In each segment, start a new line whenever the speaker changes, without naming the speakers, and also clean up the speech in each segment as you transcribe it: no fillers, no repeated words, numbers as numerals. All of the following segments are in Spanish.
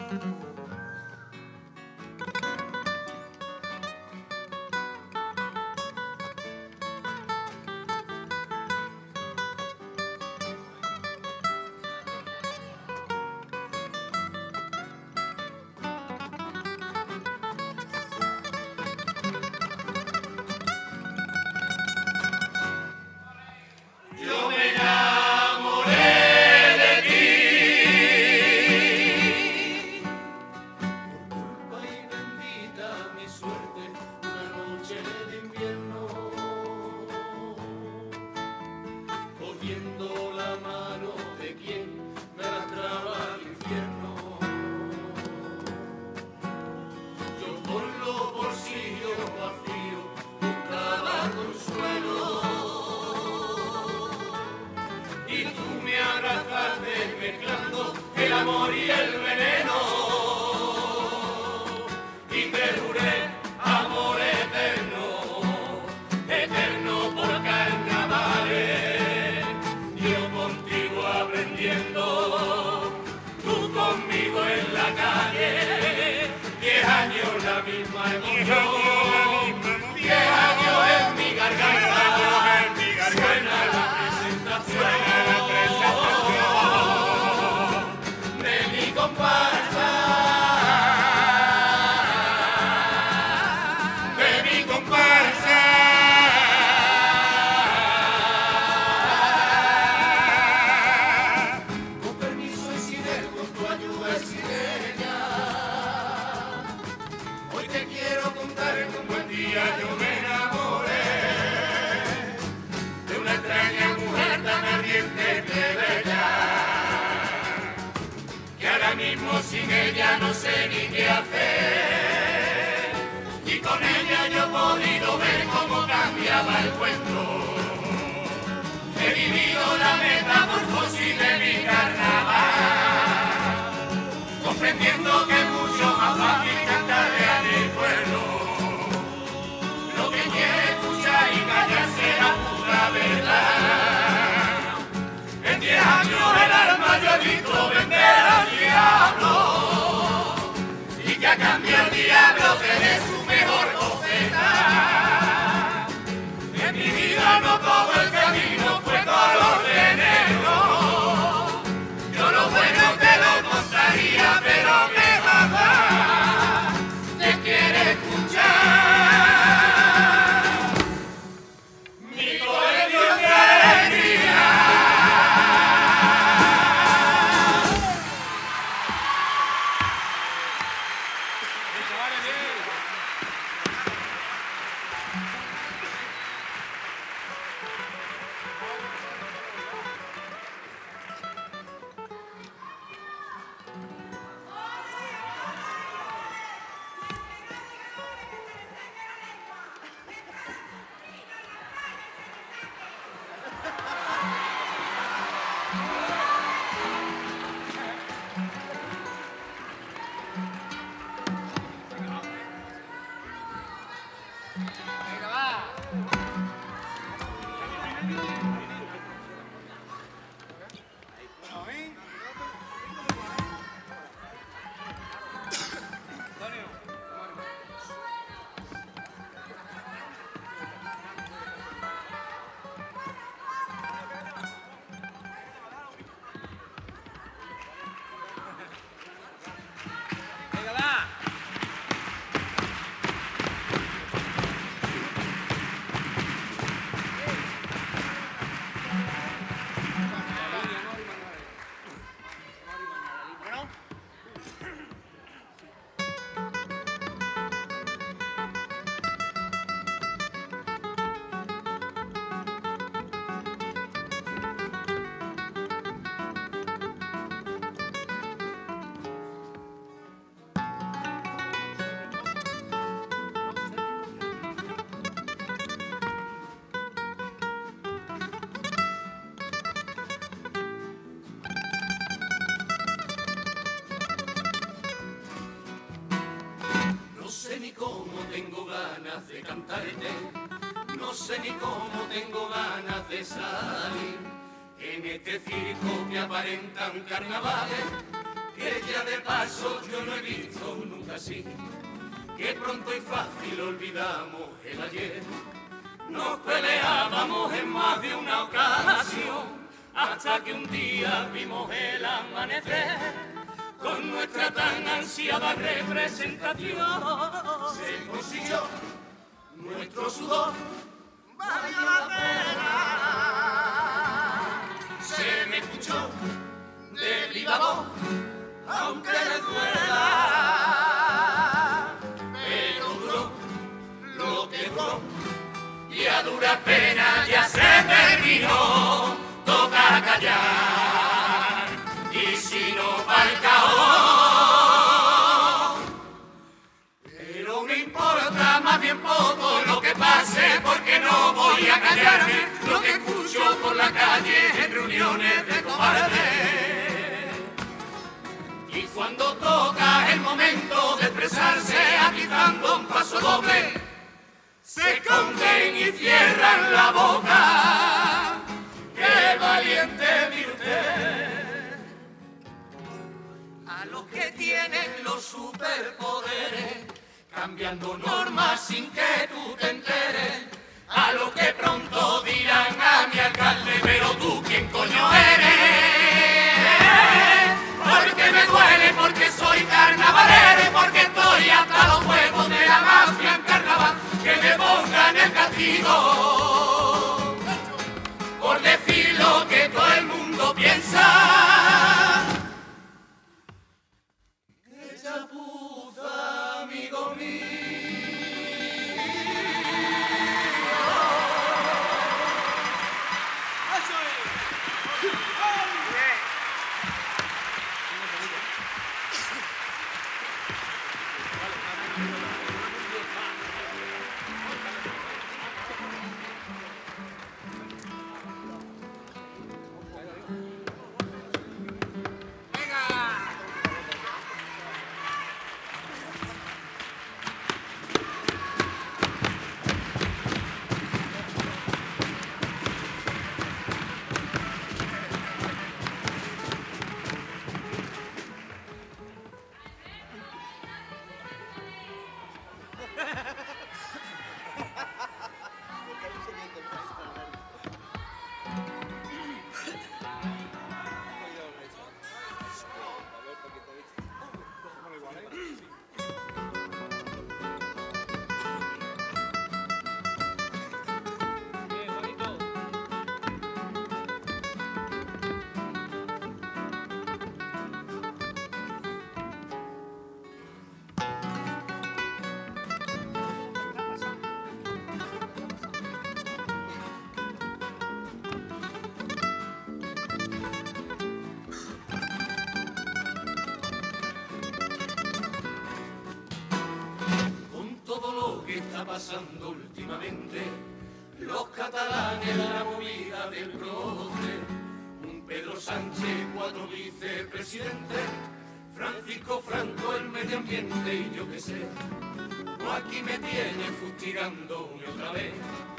Sin ella no sé ni qué hacer, y con ella yo he podido ver cómo cambiaba el cuento. He vivido la metamorfosis de mi carnaval, comprendiendo que es mucho más fácil cantarle a mi pueblo lo que quiere escuchar y callarse la pura verdad. En 10 años el alma yo he visto vender al diablo, y que a cambio el diablo te dé su mejor bofetada. En mi vida no todo el camino fue color de negro, yo lo bueno te lo contaría, pero qué mamá te quiere escuchar. Mi colegio de alegría. Tengo ganas de cantarte, no sé ni cómo tengo ganas de salir en este circo que aparentan carnavales, que ya de paso yo no he visto nunca así, que pronto y fácil olvidamos el ayer. Nos peleábamos en más de una ocasión, hasta que un día vimos el amanecer, con nuestra tan ansiada representación. Se consiguió nuestro sudor, valió la pena. Se me escuchó de viva voz, aunque le duela, pero duró lo que duró, y a dura pena ya se terminó. Toca callar, y si no pa'l cajón. Pero no importa, más bien poco lo que pase, porque no voy a callarme lo que escucho por la calle en reuniones de cobardes. Y cuando toca el momento de expresarse, aquí dando un paso doble, se esconden y cierran la boca. ¡Qué valiente mi usted! A los que tienen los superpoderes, cambiando normas sin que tú te enteres. A los que pronto dirán a mi alcalde, pero tú quién coño eres. Porque me duele, porque soy carnavalero, porque estoy hasta los huevos de la mafia en carnaval. Que me pongan el castigo por decir lo que todo el mundo piensa. ¡Qué chapuza, amigo mío! Está pasando últimamente, los catalanes, la movida del proce, un Pedro Sánchez, 4 vicepresidentes, Francisco Franco, el medio ambiente y yo qué sé. O aquí me tiene fustigándome otra vez,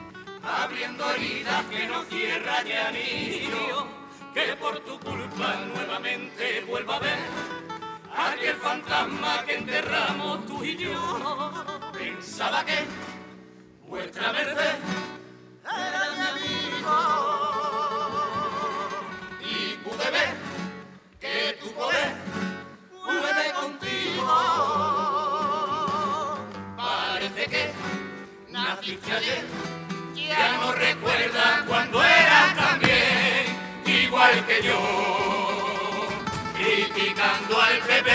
abriendo heridas que no cierra ya niño, que por tu culpa nuevamente vuelva a ver aquel fantasma que enterramos tú y yo. Pensaba que vuestra merced era mi amigo y pude ver que tu poder puede contigo. Parece que naciste ayer, ya no recuerdas cuando eras también igual que yo, criticando al PP.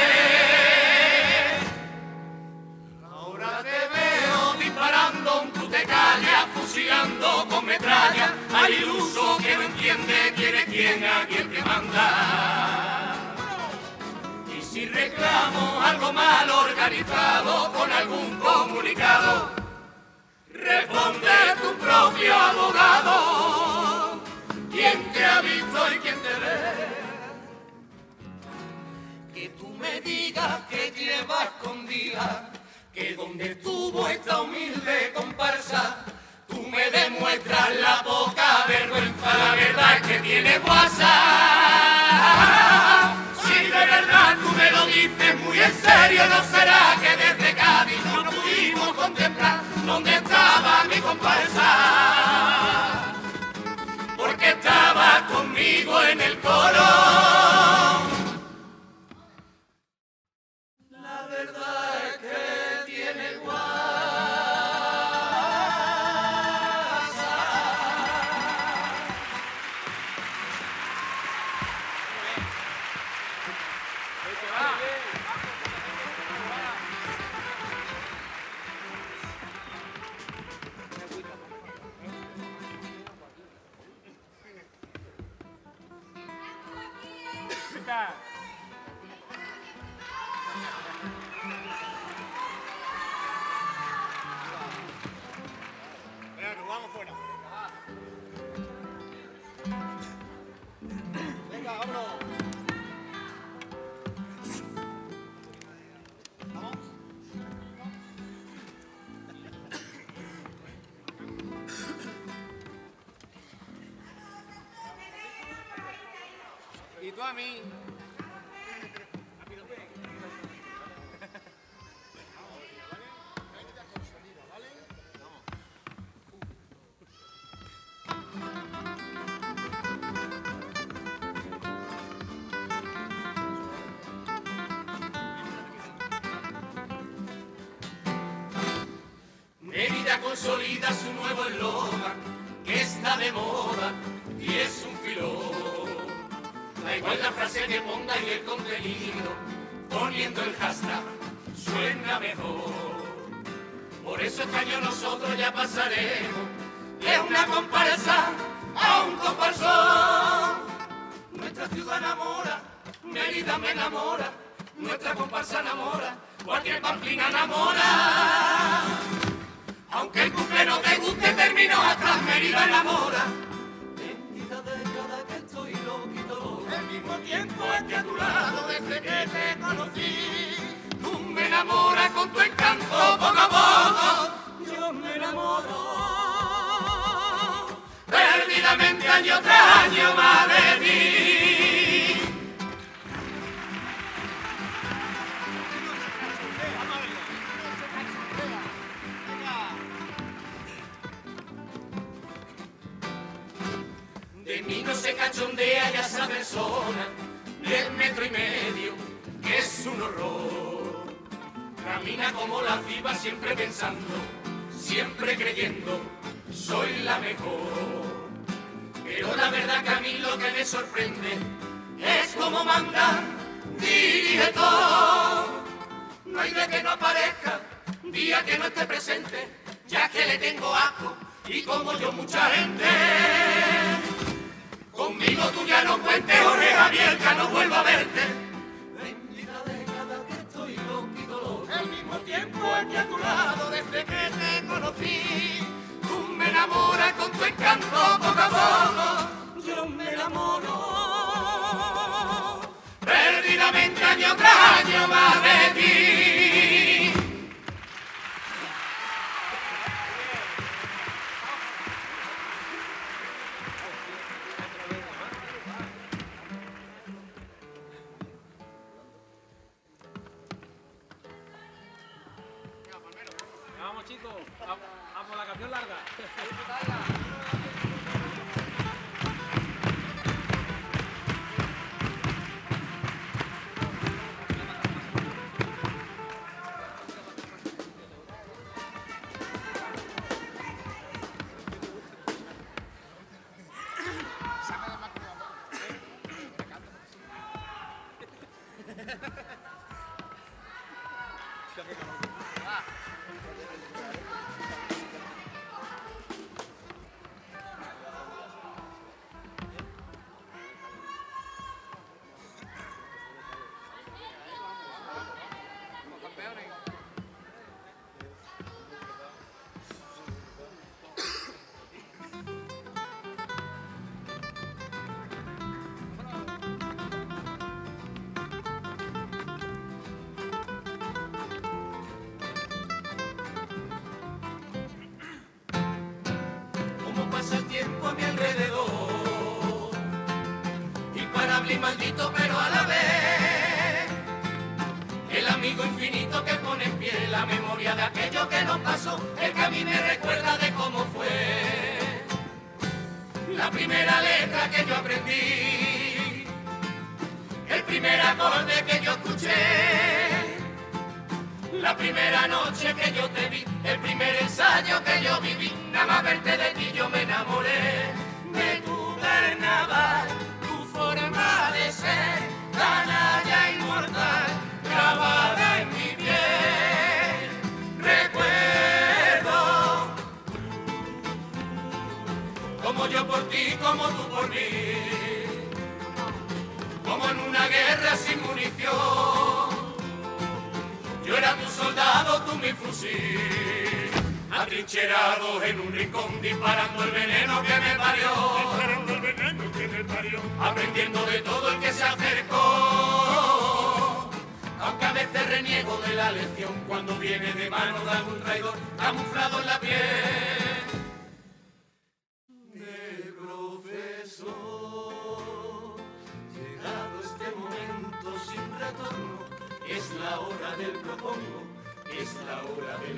Tú te callas, fusilando con metralla al iluso que no entiende quién es quién, a quién te manda. Y si reclamo algo mal organizado con algún comunicado, responde tu propio abogado. ¿Quién te ha visto y quién te ve? Que tú me digas que lleva escondida, que donde estuvo esta humilde comparsa, tú me demuestras la poca vergüenza. La verdad es que tiene WhatsApp. Si de verdad
Venga.
Venga, que vamos fuera. Venga, vámonos. ¿Vamos? Y tú a mí. Mérida consolida su nuevo eslogan, que está de moda y es un filón. Da igual la frase que ponga y el contenido, poniendo el hashtag suena mejor. Por eso este año nosotros ya pasaremos de una comparsa a un comparsón. Nuestra ciudad enamora, Mérida me enamora, nuestra comparsa enamora, cualquier pamplina enamora. Aunque el cumple no te guste, termino atrás, Mérida enamora. 20 décadas que estoy loquito, el mismo tiempo es que a tu lado desde que te conocí. Tú me enamoras con tu encanto, poco a poco yo me enamoro. Perdidamente año tras año más de ti. De mí no se cachondea ya esa persona del 1,5 metros, que es un horror. Camina como la diva siempre pensando, siempre creyendo, soy la mejor. Pero la verdad que a mí lo que me sorprende es como manda, dirige todo. No hay día que no aparezca, día que no esté presente, ya que le tengo asco y como yo mucha gente. Conmigo tú ya no cuentes, Jorge Javier, ya no vuelvo a verte. Bendita década que estoy loquito, el mismo tiempo es que a tu lado desde que te conocí. Tú me enamoras con tu encanto, poco a poco yo me enamoro. Perdidamente año tras año más de ti.
Vamos chicos, vamos a la canción larga. Pasa el tiempo a mi alrededor y para hablar maldito pero a la vez el amigo infinito que pone en pie la memoria de aquello que nos pasó, el que a mí me recuerda de cómo fue la primera letra que yo aprendí, el primer acorde que yo escuché, la primera noche que yo te vi, el primer ensayo que yo viví, nada más verte de ti yo me enamoré de tu carnaval, tu forma de ser, canalla inmortal, grabada en mi piel. Recuerdo como yo por ti, como tú por mí, como en una guerra. guerra sin munición. Yo era tu soldado, tú mi fusil, atrincherado en un rincón, disparando el veneno que me parió, aprendiendo de todo el que se acercó. Aunque a veces reniego de la lección cuando viene de mano de algún traidor camuflado en la piel de profesor. Llegado este momento sin retorno, es la hora del propongo, es la hora de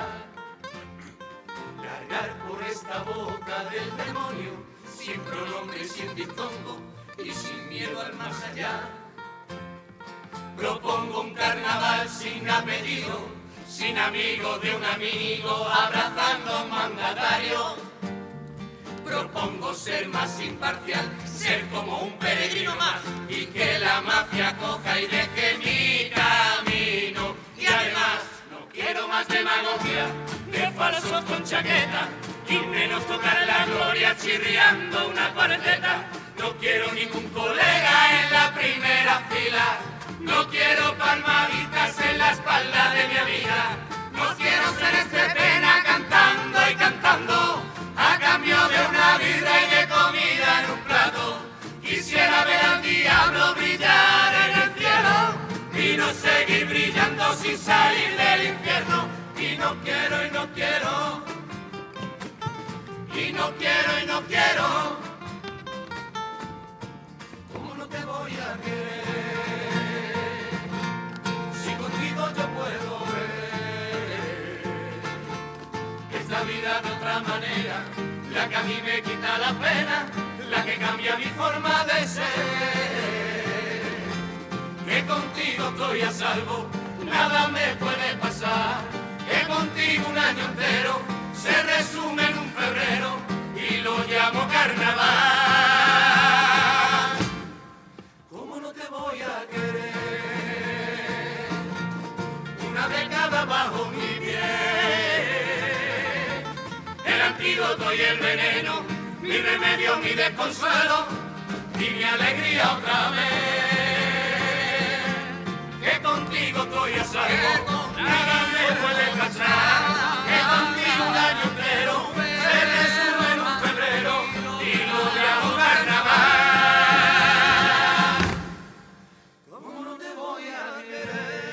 largar por esta boca del demonio, sin pronombre, sin diptongo y sin miedo al más allá. Propongo un carnaval sin apellido, sin amigo de un amigo, abrazando a un mandatario. Propongo ser más imparcial, ser como un peregrino más, y que la mafia coja y deje mi camino. Y además, no quiero más demagogia, de falsos con chaqueta, y menos tocar la gloria chirriando una cuarteta. No quiero ningún colega en la primera fila, no quiero palmaditas en la espalda de mi amiga, no quiero ser Estepena cantando y cantando a cambio de una birra y de comida en un plato. Quisiera ver al diablo brillar en el cielo y no seguir brillando sin salir del infierno. Y no quiero, y no quiero, y no quiero, y no quiero. ¿Cómo no te voy a querer? Yo puedo ver esta vida de otra manera, la que a mí me quita la pena, la que cambia mi forma de ser. Que contigo estoy a salvo, nada me puede pasar, que contigo un año entero se resume en un febrero y lo llamo carnaval. ¿Cómo no te voy a querer? Una década bajo mi piel, el antídoto y el veneno, mi remedio, mi desconsuelo y mi alegría otra vez. Que contigo estoy a salvo, nada me puede pasar, que contigo un año entero se resume en un febrero y lo llamo carnaval. ¿Cómo no te voy a querer?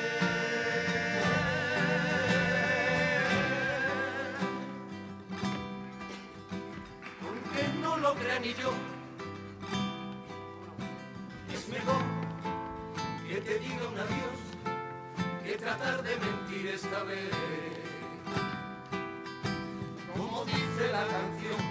No lo crea ni yo, es mejor que te diga un adiós que tratar de mentir esta vez. Como dice la canción,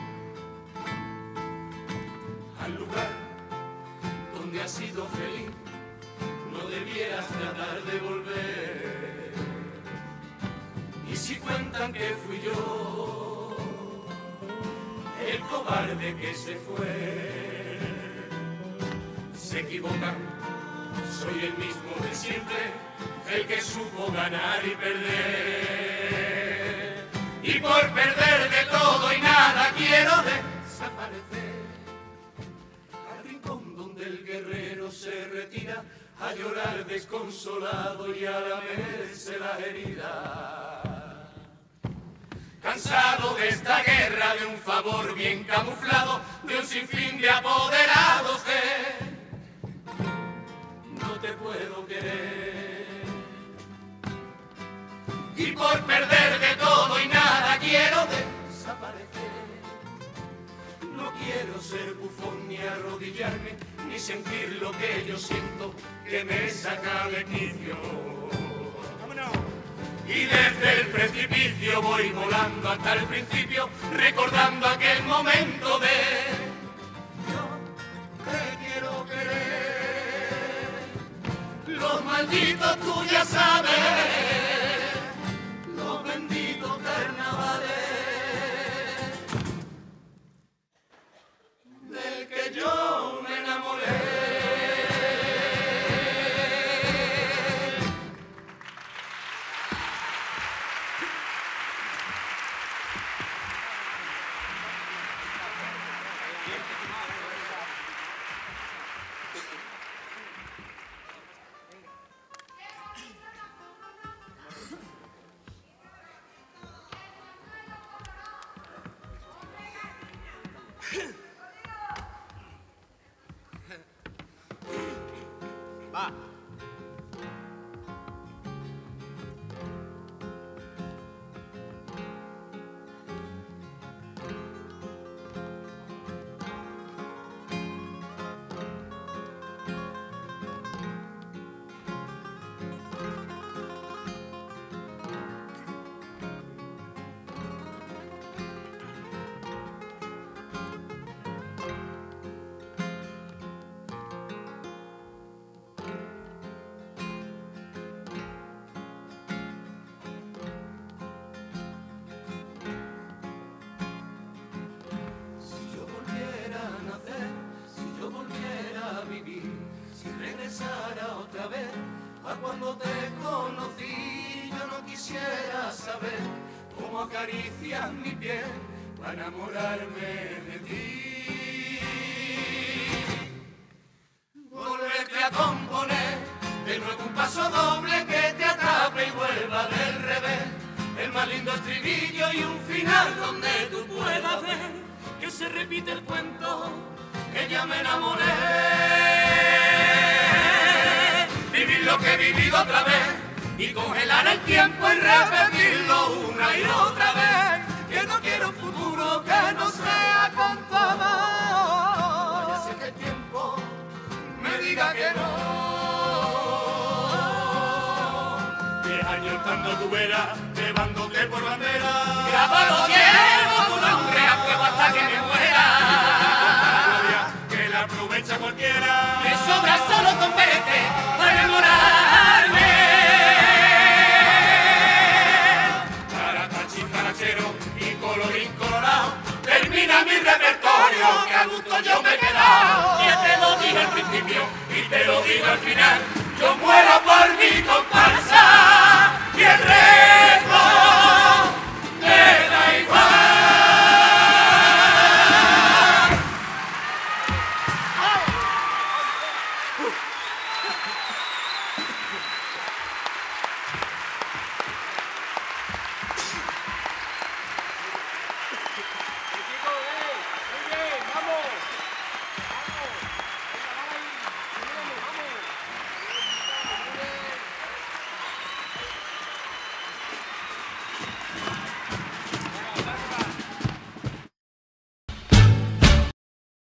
al lugar donde has sido feliz no debieras tratar de volver. Y si cuentan que fui yo el cobarde que se fue, se equivocan, soy el mismo de siempre, el que supo ganar y perder. Y por perder de todo y nada quiero desaparecer al rincón donde el guerrero se retira a llorar desconsolado y a lamerse la herida. Cansado de esta guerra, de un favor bien camuflado, de un sinfín de apoderados que no te puedo querer. Y por perder de todo y nada quiero desaparecer. No quiero ser bufón ni arrodillarme, ni sentir lo que yo siento que me saca de quicio. Y desde el precipicio voy volando hasta el principio, recordando aquel momento de yo te quiero querer. Los malditos tú ya sabes, los benditos carnavales del que yo me enamoré.
Ah.
Otra vez a cuando te conocí, yo no quisiera saber cómo acaricias mi piel para enamorarme de ti. Volverte a componer de nuevo un paso doble que te atrape y vuelva del revés, el más lindo estribillo y un final donde tú puedas ver que se repite el cuento, que ya me enamoré. Vivir lo que he vivido otra vez y congelar el tiempo y repetirlo una y otra vez. Que no quiero un futuro que no sea con tu amor. Ya sé que el tiempo me diga que no. 10 años estando a tu vera, llevándote por bandera. Grabado llevo tu nombre a fuego hasta que me muera. Que la aprovecha cualquiera. Me sobra solo con verte para enamorarme. Taratachín, tarachero y colorín colorado, termina mi repertorio, que a gusto yo me he quedado. Ya te lo dije al principio y te lo digo al final, yo muero por mi comparsa y el resto me da igual.